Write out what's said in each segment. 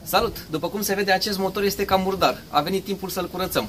Salut! După cum se vede, acest motor este cam murdar. A venit timpul să-l curățăm.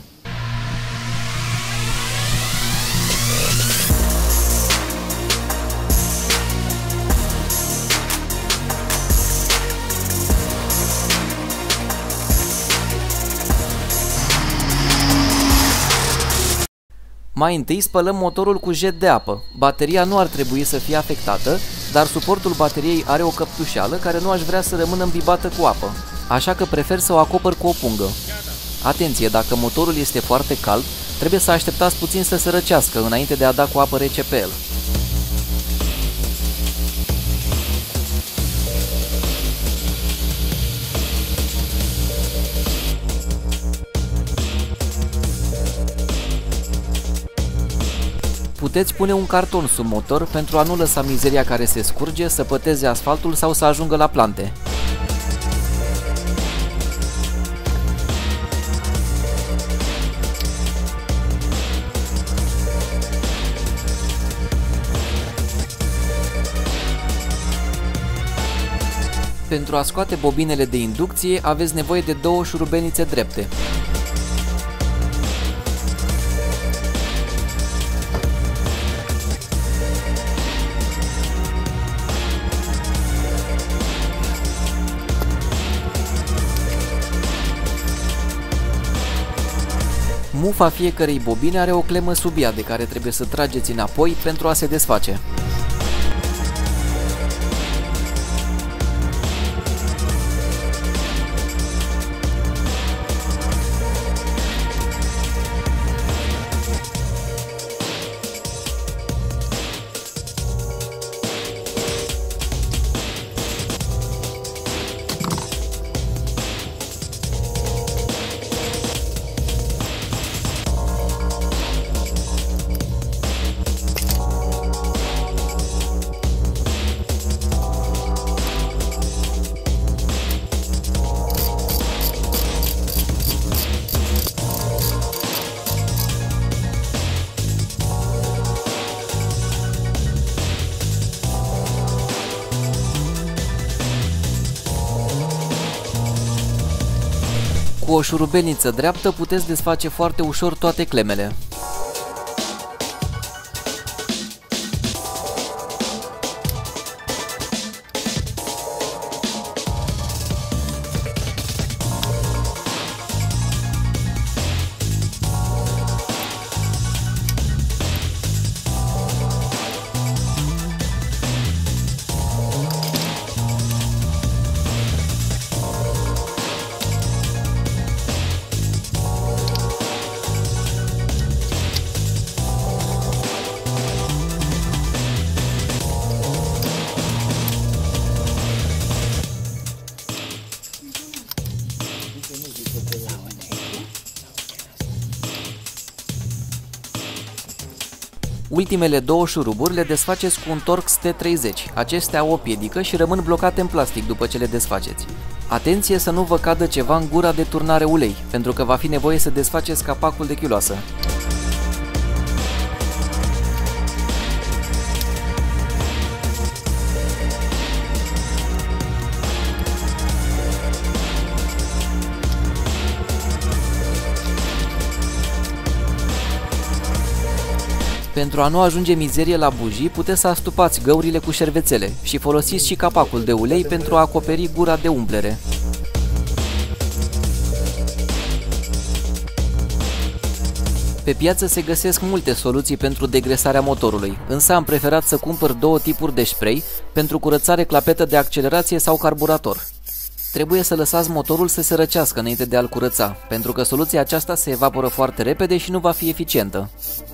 Mai întâi spălăm motorul cu jet de apă. Bateria nu ar trebui să fie afectată, dar suportul bateriei are o căptușeală care nu aș vrea să rămână îmbibată cu apă, așa că prefer să o acopăr cu o pungă. Atenție, dacă motorul este foarte cald, trebuie să așteptați puțin să se răcească înainte de a da cu apă rece pe el. Puteți pune un carton sub motor pentru a nu lăsa mizeria care se scurge să păteze asfaltul sau să ajungă la plante. Pentru a scoate bobinele de inducție aveți nevoie de două șurubelnițe drepte. Mufa fiecărei bobine are o clemă sub ea de care trebuie să trageți înapoi pentru a se desface. Cu o șurubelniță dreaptă puteți desface foarte ușor toate clemele. Ultimele două șuruburi le desfaceți cu un Torx T30. Acestea au o piedică și rămân blocate în plastic după ce le desfaceți. Atenție să nu vă cadă ceva în gura de turnare ulei, pentru că va fi nevoie să desfaceți capacul de chiuloasă. Pentru a nu ajunge mizerie la bujii, puteți să astupați găurile cu șervețele și folosiți și capacul de ulei pentru a acoperi gura de umplere. Pe piață se găsesc multe soluții pentru degresarea motorului, însă am preferat să cumpăr două tipuri de spray pentru curățare clapetă de accelerație sau carburator. Trebuie să lăsați motorul să se răcească înainte de a-l curăța, pentru că soluția aceasta se evaporă foarte repede și nu va fi eficientă.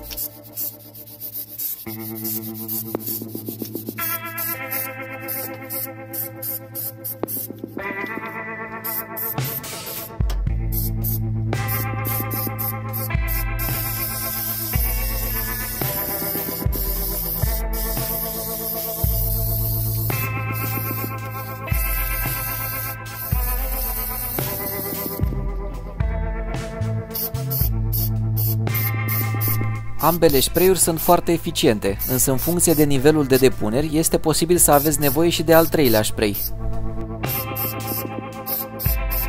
Ambele spray-uri sunt foarte eficiente, însă în funcție de nivelul de depuneri este posibil să aveți nevoie și de al treilea spray.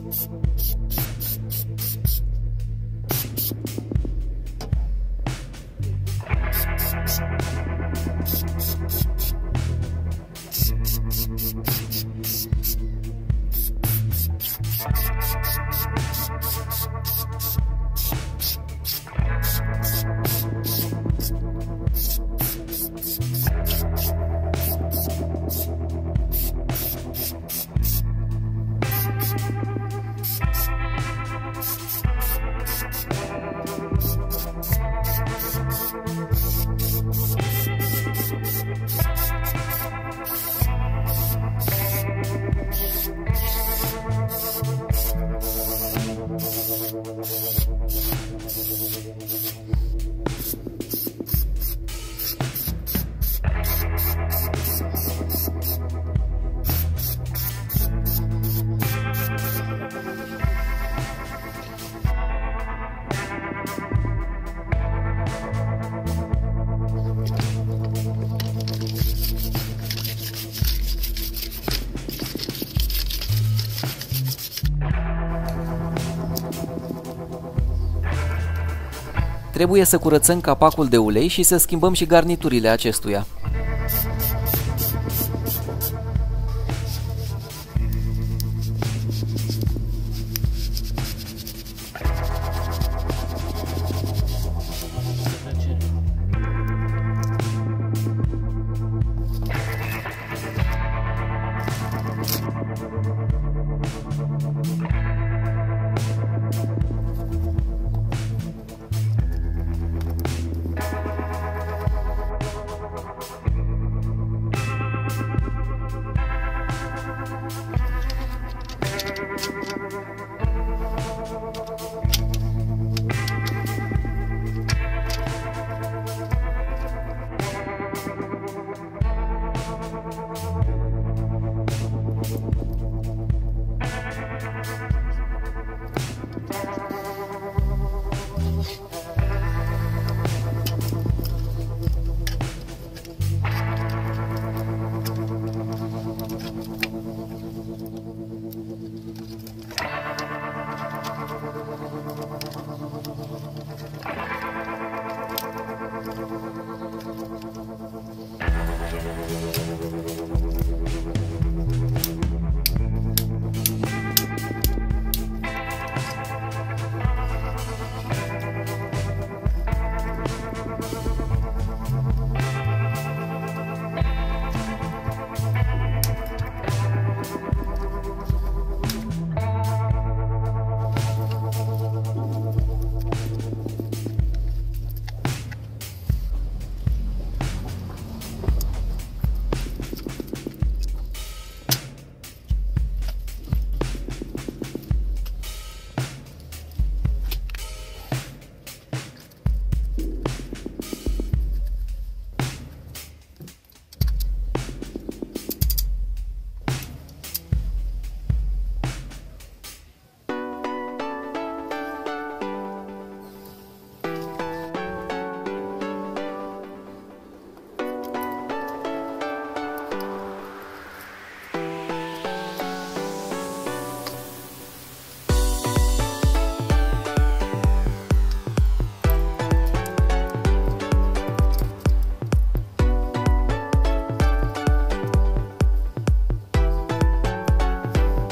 Trebuie să curățăm capacul de ulei și să schimbăm și garniturile acestuia.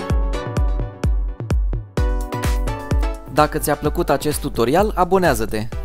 Dacă ți-a plăcut acest tutorial, abonează-te!